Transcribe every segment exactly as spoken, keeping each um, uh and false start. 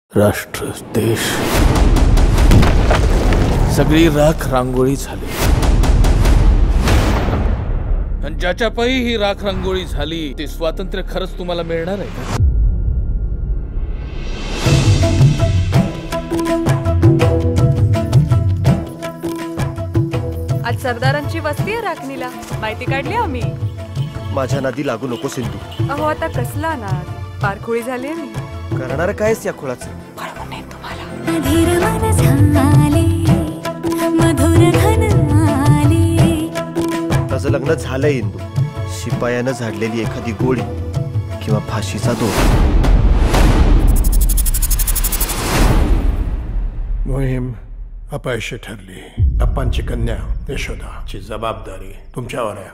राष्ट्र देश सगळी राख रांगोळी झाली, आणि ज्याच्या पायी ही राख रांगोळी झाली ते स्वातंत्र्य खरंच तुम्हाला मिळणार आहे का? आज सरदारांची वस्ती आहे राखणीला, माहिती काढली आम्ही. माझ्या नादी लागू नको सिंधू. अहो आता कसला ना पारखोळी झाली आहे मी. करणार कायस या खोळाचं? बरोबर नाही तुम्हाला. माझं लग्न झालंय इंदू. शिपायानं झाडलेली एखादी गोळी किंवा फाशीचा दोर. मोहीम अपयशी ठरली. अप्पांची कन्या यशोदाची जबाबदारी तुमच्यावर आहे.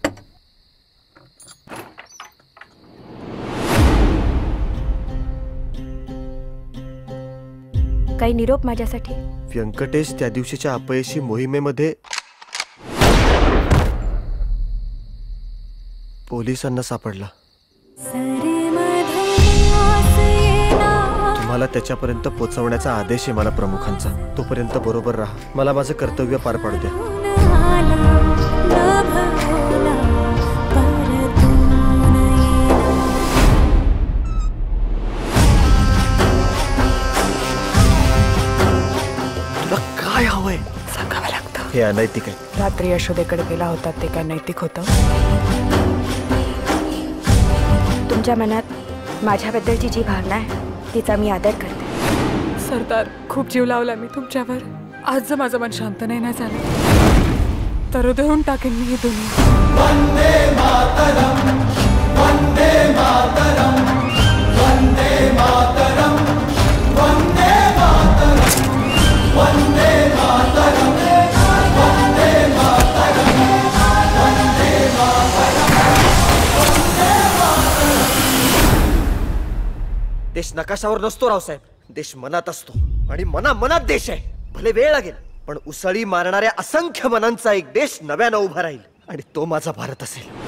काही निरोप माझ्यासाठी? व्यंकटेश त्या दिवशीच्या अपयशी मोहिमेमध्ये पोलिसांना सापडला. तुम्हाला त्याच्यापर्यंत पोहोचवण्याचा आदेश आहे मला प्रमुखांचा. तोपर्यंत बरोबर राहा. मला माझं कर्तव्य पार पाडू द्या. काय हवंय सांगावं लागतं. हे अनैतिक आहे. रात्री यशोदेकडे गेला होता ते काय नैतिक होतं? तुमच्या मनात माझ्याबद्दलची जी भावना आहे तिचा मी आदर करते. सरदार, खूप जीव लावला मी तुमच्यावर. आज जर माझं मन शांत नाही नाही झालं तर देऊन टाकेन मी ही दुनिया. वंदे मातरम, वंदे मातरम, वंदे मातरम, वंदे मातरम, वंदे मातरम, वंदे मातरम, वंदे मातरम. देश नकाशावर नसतो रावसाहेब, देश मनात असतो. आणि मना मनात देश आहे. भले वेळ लागेल पण उसळी मारणाऱ्या असंख्य मनांचा एक देश नव्यानं उभा राहील. आणि तो माझा भारत असेल.